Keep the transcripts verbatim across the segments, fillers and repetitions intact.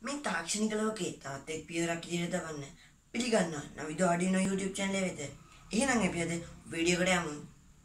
මේ තාක්ෂණික ලෝකයේ තාත් එක් පියවරක් ඉදිරියට දවන්න පිළිගන්නවා නවිදු Arduino YouTube channel එක වෙත. එහෙනම් අපි අද වීඩියෝ එකට යමු.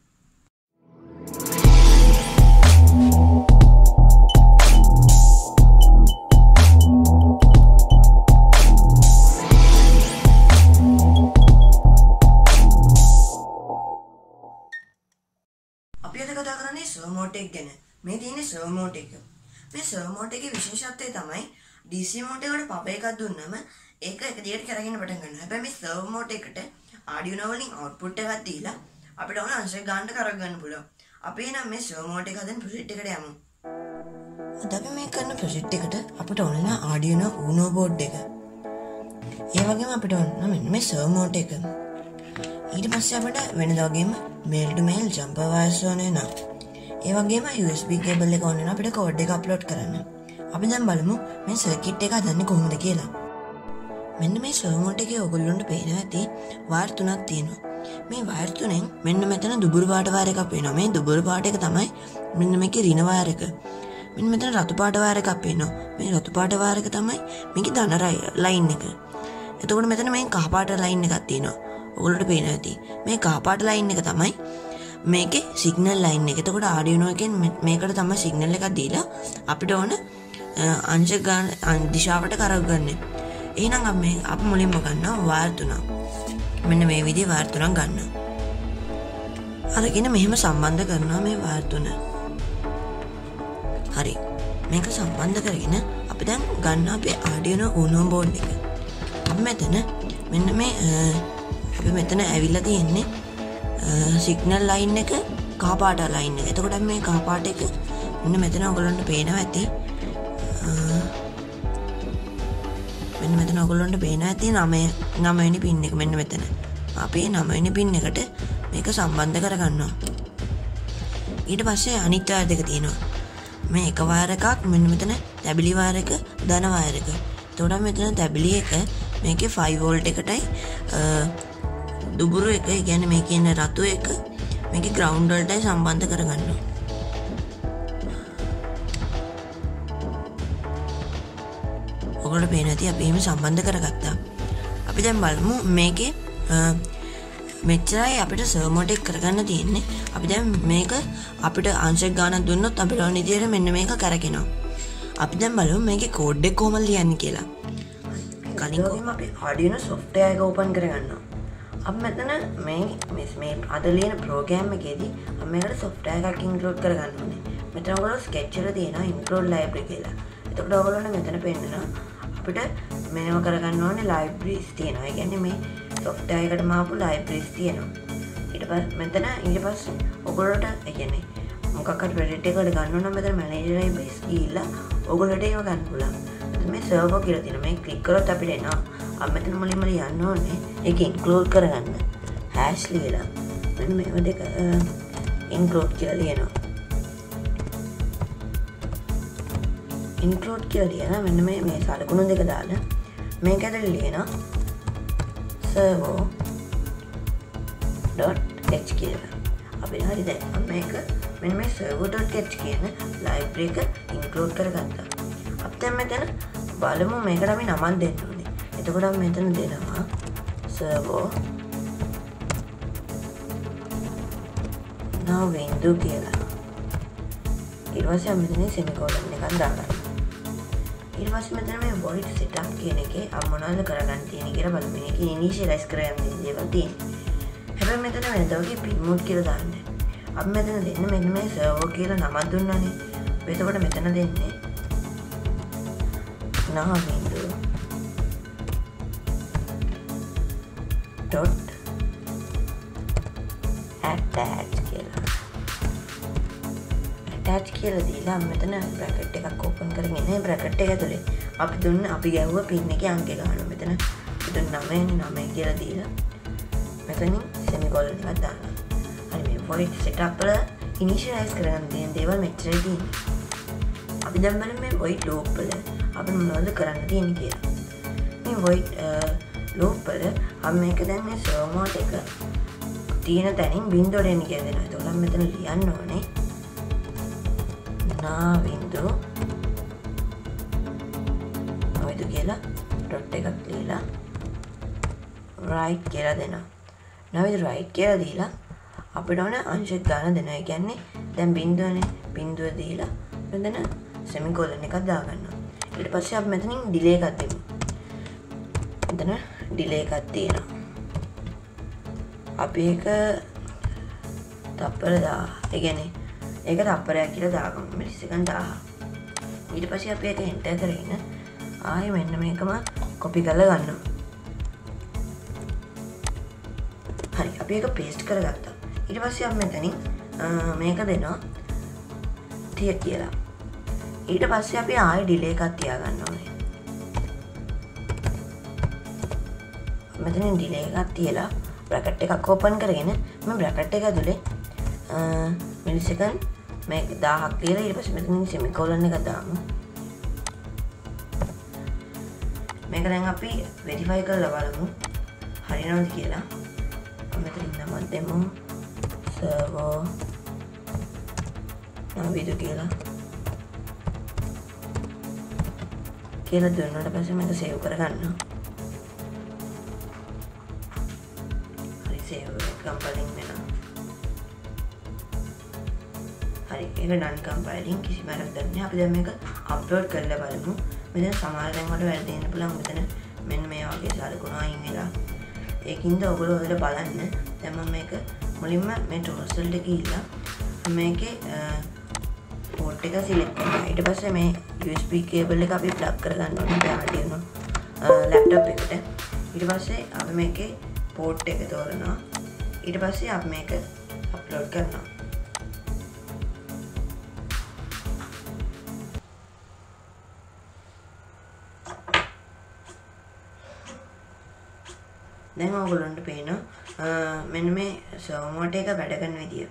අපි අද කතා කරන්නේ servo motor එක ගැන. මේ තියෙන්නේ servo motor එක. මේ servo motor එකේ විශේෂත්වය තමයි D C motor එකට පප එකක් දුන්නම ඒක එක දිගට කරගෙන පටන් ගන්නවා. හැබැයි මේ servo motor එකට Arduino වලින් output එකක් දීලා අපිට ඕන අංශයක් ගන්නට කරක් ගන්න පුළුවන්. අපි එනම් මේ servo motor එක හදන project එකට යමු. අද අපි මේ කරන project එකට අපිට ඕන න Arduino Uno board එක. ඒ වගේම අපිට ඕන මෙන්න මේ servo motor එක. ඊට පස්සේ අපිට වෙනදා වගේම mail to mail jumper wires ඕන වෙනවා. ඒ වගේම U S B cable එක ඕන වෙනවා අපිට code එක upload කරන්න. අපි දැන් බලමු මේ circuit එක හදන්නේ කොහොමද කියලා. මෙන්න මේ servo motor එකේ ඔයගොල්ලන්ට පේනවා ඇති wire තුනක් තියෙනවා. මේ wire තුනෙන් මෙන්න මෙතන දුබුරු පාට wire එකක් පේනවා. මේ දුබුරු පාට එක තමයි මෙන්න මේකේ රින wire එක. මෙන්න මෙතන රතු පාට wire එකක් පේනවා. මේ රතු පාට wire එක තමයි මේකේ ධන line එක. එතකොට මෙතන මේ කහ පාට line එකක් තියෙනවා. ඔයගොල්ලන්ට පේනවා ඇති. මේ කහ පාට line එක තමයි මේකේ සිග්නල් ලයින් එක. එතකොට Arduino එකෙන් මේකට තමයි සිග්නල් එකක් දීලා අපිට ඕන අංශ ගන්න දිශාවට කරක් ගන්න. එහෙනම් අපි අපි මුලින්ම ගන්නවා වයර් තුනක්. මෙන්න මේ විදිහේ වයර් තුනක් ගන්නවා. අරගෙන මෙහෙම සම්බන්ධ කරනවා මේ වයර් තුන. හරි. මේක සම්බන්ධ කරගෙන අපි දැන් ගන්නවා අපේ Arduino Uno board එක. අපි මෙතන මෙන්න මේ අපි මෙතන ඇවිල්ලා තියෙන්නේ සිග්නල් ලයින් එක කහ පාට ලයින් එක. එතකොට අපි මේ කහ පාට එක මෙන්න මෙතන ඔයගොල්ලන්ට පේනවා ඇති. මෙන්න මෙතන ඔයගොල්ලන්ට පේනවා ඇති නවය නවය වෙනි පින් එක මෙන්න මෙතන. අපි නවය වෙනි පින් එකට මේක සම්බන්ධ කරගන්නවා. ඊට පස්සේ අනිත් වයර් දෙක තියෙනවා. මේ එක වයර් එකක් මෙන්න මෙතන තැබිලි වයර් එක ධන වයර් එක. එතකොට මෙතන තැබිලි එක මේකේ five volt එකටයි දුබුරු එක කියන්නේ මේ කියන රතු එක මේකේ ground වලටයි සම්බන්ධ කරගන්නවා. ඔයගොල්ලෝ පේන ඇති අපි එහෙම සම්බන්ධ කරගත්තා. අපි දැන් බලමු මේකේ මෙච්චරයි අපිට servo motor එක කරගන්න තියෙන්නේ. අපි දැන් මේක අපිට අංශයක් ගානක් දුන්නොත් අපිට ඕන විදිහට මෙන්න මේක කරකිනවා. අපි දැන් බලමු මේකේ code එක කොහොමද ලියන්නේ කියලා. කලින් කොහොම අපි Arduino software එක open කරගන්නවා. අපි මෙතන මේ මේ අද ලියන ප්‍රෝග්‍රෑම් එකේදී අපි මේකට software එකක් include කරගන්න ඕනේ. මෙතන ඔයගොල්ලෝ sketch එක තියෙනවා include library කියලා. එතකොට ඔයගොල්ලෝට මෙතන පෙන්නනවා අපිට මේව කරගන්න ඕනේ libraries තියෙනවා. ඒ කියන්නේ මේ software එකටම ආපු libraries තියෙනවා. ඊට පස්සේ මෙතන ඊට පස්සේ ඔයගොල්ලෝට ඒ කියන්නේ මොකක් හරි project එකකට ගන්න ඕන නම් මෙතන manager libraries ගිහිල්ලා ඔයගොල්ලෝට ඒව ගන්න පුළුවන්. මේ servo කියලා තියෙනවා. මේ click කරොත් අපිට එනවා. අපි මෙතන මුලින්ම ලියන්න ඕනේ ඒක include කරගන්න. hash ලියලා මෙන්න මේව දෙක include කියලා ලියනවා. include කියලා ලියලා මෙන්න මේ මේ සලකුණු දෙක දාලා මේක ඇතුලේ ලියනවා servo.h කියලා. අපි හරි දැන් මේක මෙන්න මේ servo.h කියන library එක include කරගත්තා. අපි දැන් මෙතන බලමු මේකට අපි නමක් දෙන්න ඕනේ. එතකොට අපි මෙතන දෙනවා servo now window කියලා. ඊට පස්සේ අපි මෙතන semicolon එකක් දාගන්නවා. ඊට පස්සේ මෙතන මේ void setup කියන එකේ අපි මොනවද කරගන්න තියෙන්නේ කියලා බලමු. මේකේ initialize කරගන්න තියෙන දේවල් තියෙනවා. හැබැයි මෙතන වෙනදා වගේ pin mode කියලා දාන්න. අපි මෙතන දෙන්න මෙන්න මේ servo කියලා නමක් දුන්නානේ. එතකොට මෙතන දෙන්නේ now window dot attach කියලා. attach කියලා දීලා මෙතන bracket එකක් open කරගෙන මේ bracket එක ඇතුලේ අපි දුන්න අපි ගැහුවා pin එකේ අංකය ගන්නවා. මෙතන මෙතන නවය නවය කියලා දීලා මෙතනින් semicolon එකක් දානවා. හරි මේ void setup වල initialize කරගන්න තියෙන දේවල් මෙච්චරයි තියෙන්නේ. අපි දැන් බලමු මේ void loop වල අපි මොනවද කරන්න තියෙන්නේ කියලා. මේ void loop වල අපි මේක දැන් මේ servo motor එක තියෙන තැනින් බින්දුවට එන්න කියලා දෙනවා. ඒතකොට අපි මෙතන ලියන්න ඕනේ නා බින්දුව. ඔය නවිදු කියලා ඩොට් එකක් ලියලා right කියලා දෙනවා. නවිදු right කියලා දීලා අපිට ඕන අංශයක් ගන්න දෙනවා. ඒ කියන්නේ දැන් බිංදුවනේ බිංදුව දීලා මෙතන semicolon එකක් දාගන්නවා. ඊට පස්සේ අපි මෙතනින් delay එකක් දෙමු. මෙතන delay එකක් තියෙනවා. අපි ඒක තප්පර දහ. ඒ කියන්නේ ඒක තප්පරයක් කියලා දාගමු. මිලිසෙකන්ඩ් දහ. ඊට පස්සේ අපි ඒක enter කරගෙන ආයෙ මෙන්න මේකම copy කරලා ගන්නවා. හරි අපි ඒක paste කරගත්තා. ඊට පස්සේ අපි මෙතනින් මේක දෙනවා තිය කියලා. ඊට පස්සේ අපි ආයෙ delay එකක් තියාගන්න ඕනේ. මෙතනින් delay එකක් තියලා bracket එකක් open කරගෙන මම bracket එක ඇතුලේ මිලිසෙකන්ඩ් මේක දහයක් තියලා ඊට පස්සේ මෙතනින් semicolon එක දාමු. මේක දැන් අපි verify කරලා බලමු හරියනවද කියලා. මෙතනින් නමක් දෙමු servo නවිදු කියලා. කියලා දුන්නාට පස්සේ මේක save කරගන්නවා. හරි save compiling වෙනවා. හරි ඒක done compiling කිසිම වැරද්දක් නැහැ. අපි දැන් මේක upload කරලා බලමු. මෙතන සමහර තැන් වල වැරදි වෙන්න පුළුවන්. මෙතන මෙන්න මේ වගේ සලකුණු අයින් වෙලා. ඒකින්ද ඔයගොල්ලෝ හොඳට බලන්න. දැන් මම මේක මුලින්ම මේ tools වලට ගිහිල්ලා මේකේ port එක select කරනවා. ඊට පස්සේ මේ U S B cable එක අපි plug කරගන්න ඕනේ අපේ Arduino laptop එකට. ඊට පස්සේ අපි මේකේ port එක තෝරනවා. ඊට පස්සේ අපි මේක upload කරනවා. දැන් ඔයගොල්ලන්ට පේනවා මෙන්න මේ servo motor එක වැඩ කරන විදිය.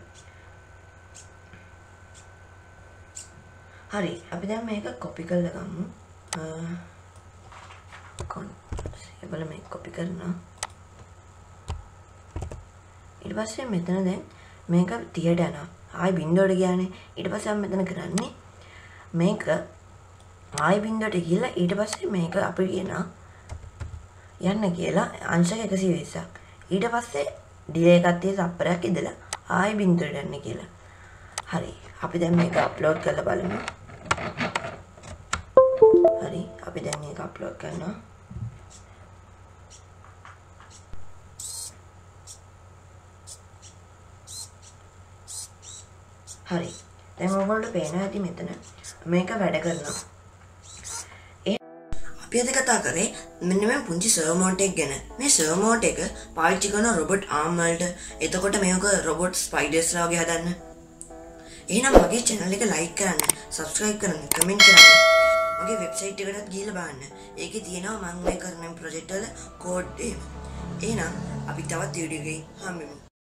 හරි අපි දැන් මේක copy කරලා ගමු. කොන්සේබල් මේක copy කරනවා. ඊට පස්සේ මෙතන දැන් මේක තියට යනවා. ආයි බින්දුවට ගියානේ. ඊට පස්සේ අපි මෙතන කරන්නේ මේක ආයි බින්දුවට ගිහලා ඊට පස්සේ මේක අපි කියනවා යන්න කියලා අංශක එකසිය විස්සක්. ඊට පස්සේ delay එකක් තිය තප්පරයක් ඉඳලා ආයි බින්දුවට යන්න කියලා. හරි අපි දැන් මේක අප්ලෝඩ් කරලා බලමු. හරි අපි දැන් මේක අප්ලෝඩ් කරනවා. හරි දැන් ඔයගොල්ලෝ පේනවා ඇති මෙතන මේක වැඩ කරනවා. අපි අද කතා කරේ මෙන්න මේ පුංචි servo motor එක ගැන. මේ servo motor එක පාවිච්චි කරන robot arm වලට. එතකොට මේක robot spiders ලා වගේ හදන්න. එහෙනම් මගේ channel එක like කරන්න, subscribe කරන්න, comment කරන්න. මගේ website එකටත් ගිහිල්ලා බලන්න. ඒකේ තියෙනවා මම මේ කරන project වල code එහෙම. එහෙනම් අපි තවත් video එකකින් හම්බෙමු.